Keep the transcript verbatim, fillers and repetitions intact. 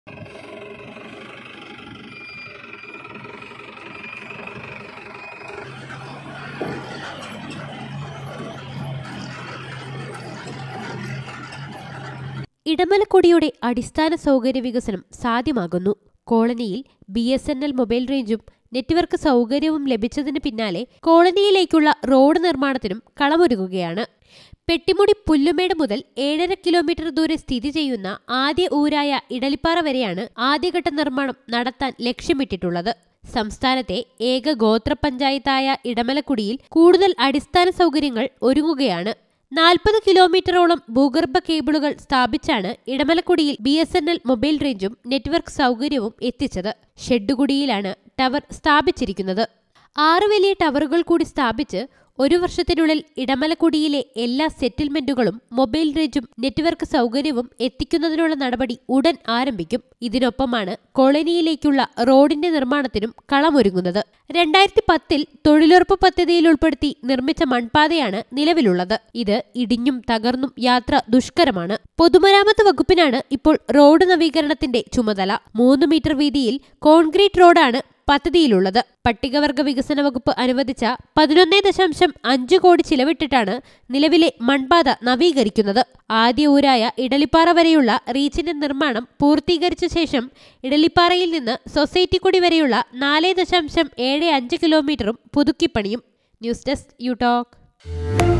ഇടമലക്കുടിയുടെ അടിസ്ഥാന സൗകര്യ വികസനം സാധ്യമാകുന്നു. കോളനിയിൽ B S N L mobile റേഞ്ചും നെറ്റ്വർക്ക് സൗകര്യവും ലഭിച്ചതിന് പിന്നാലെ കോളനിയിലേക്കുള്ള റോഡ് നിർമ്മാണത്തിനും കളമൊരുങ്ങുകയാണ്. പെട്ടിമുടി പുല്ലുമേട് മുതൽ ഏഴര കിലോമീറ്റർ ദൂരെ സ്ഥിതി ചെയ്യുന്ന ആദ്യ ഊരായ ഇടലിപ്പാറ വരെയാണ് ആദ്യഘട്ട നിർമ്മാണം നടത്താൻ ലക്ഷ്യമിട്ടിട്ടുള്ളത്. സംസ്ഥാനത്തെ ഏക ഗോത്ര പഞ്ചായത്തായ ഇടമലക്കുടിയിൽ കൂടുതൽ അടിസ്ഥാന സൗകര്യങ്ങൾ ഒരുങ്ങുകയാണ്. നാൽപ്പത് കിലോമീറ്ററോളം ഭൂഗർഭ കേബിളുകൾ സ്ഥാപിച്ചാണ് ഇടമലക്കുടിയിൽ B S N L mobile റേഞ്ചും നെറ്റ്വർക്ക് സൗകര്യവും എത്തിച്ചത്. ഷെഡുകുടിയിലാണ് ടവർ സ്ഥാപിച്ചിരിക്കുന്നത്. ആറ് വലിയ ടവറുകൾ കൂടി സ്ഥാപിച്ച് ഒരു വർഷത്തിനുള്ളിൽ ഇടമലക്കുടിയിലെ എല്ലാ സെറ്റിൽമെന്റുകളും മൊബൈൽ റേഞ്ചും നെറ്റ്വർക്ക് സൗകര്യവും എത്തിക്കുന്നതിനുള്ള നടപടി ഉടൻ ആരംഭിക്കും. ഇതിനൊപ്പമാണ് കോളനിയിലേക്കുള്ള റോഡിന്റെ നിർമ്മാണത്തിനും കളമൊരുങ്ങുന്നത്. രണ്ടായിരത്തി പത്തിൽ തൊഴിലുറപ്പ് പദ്ധതിയിൽ ഉൾപ്പെടുത്തി നിർമ്മിച്ച മൺപാതയാണ് നിലവിലുള്ളത്. ഇത് ഇടിഞ്ഞും തകർന്നും യാത്ര ദുഷ്കരമാണ്. പൊതുമരാമത്ത് വകുപ്പിനാണ് ഇപ്പോൾ റോഡ് നവീകരണത്തിന്റെ ചുമതല. മൂന്ന് മീറ്റർ വീതിയിൽ കോൺക്രീറ്റ് റോഡാണ് പദ്ധതിയിലുള്ളത്. പട്ടികവർഗ വികസന വകുപ്പ് അനുവദിച്ച പതിനൊന്ന് ദശാംശം അഞ്ച് കോടി ചിലവിട്ടിട്ടാണ് നിലവിലെ മൺപാത നവീകരിക്കുന്നത്. ആദ്യ ഊരായ ഇടലിപ്പാറ വരെയുള്ള റീച്ചിന്റെ നിർമ്മാണം പൂർത്തീകരിച്ച ശേഷം ഇടലിപ്പാറയിൽ നിന്ന് സൊസൈറ്റിക്കുടി വരെയുള്ള നാല് ദശാംശം ഏഴ് അഞ്ച് കിലോമീറ്ററും പുതുക്കിപ്പണിയും. News desk U talk.